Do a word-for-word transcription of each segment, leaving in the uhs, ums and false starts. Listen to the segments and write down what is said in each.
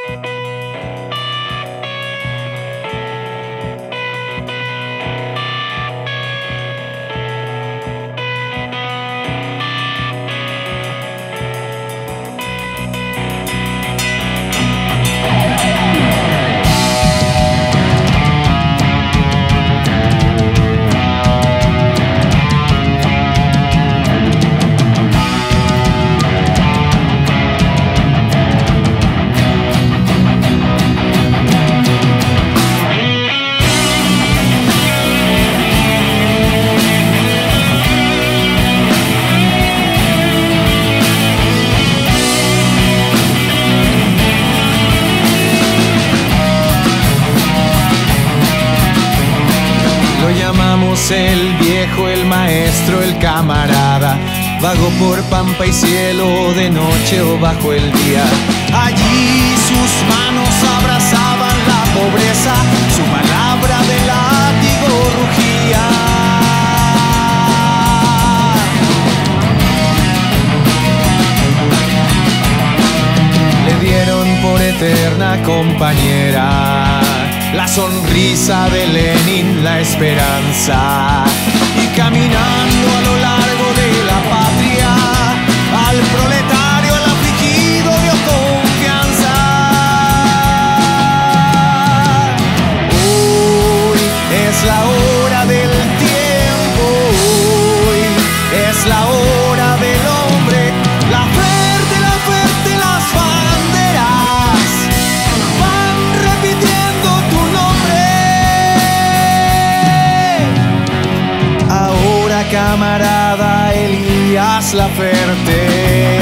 El viejo, el maestro, el camarada, vago por pampa y cielo, de noche o bajo el día. Allí sus manos abrazaban la pobreza, su palabra de látigo rugía. Le dieron por eterna compañera la sonrisa de Lenin, la esperanza, y caminando a lo largo de la patria, al proletario, al afligido dio confianza. Hoy es la hora del tiempo, hoy es la hora del hombre, la fuerte, la fuerte, las banderas van repitiendo tu camarada Elías Laferte.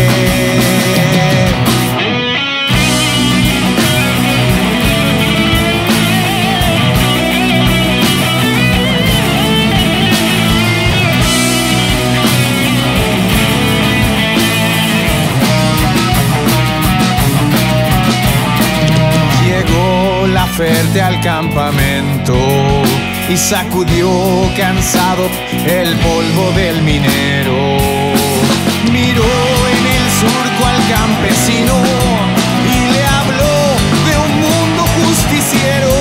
Llegó Laferte al campamento y sacudió cansado el polvo del minero. Miró en el surco al campesino y le habló de un mundo justiciero.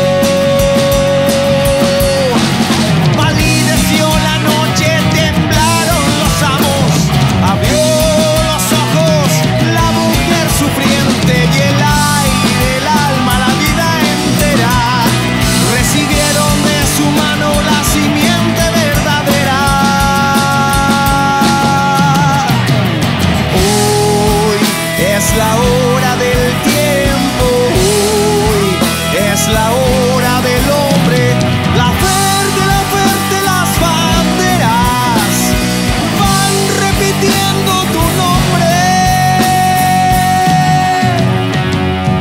Palideció la noche, temblaron los amos, abrió los ojos la mujer sufriente y el aire, el alma, la vida entera recibieron de su mano la simiente verdadera. Hoy es la hora del tiempo, hoy es la hora del hombre, la fuerte, la fuerte, las banderas van repitiendo tu nombre.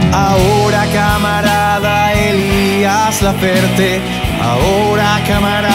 Ahora camarada Elías Laferte, ahora camarada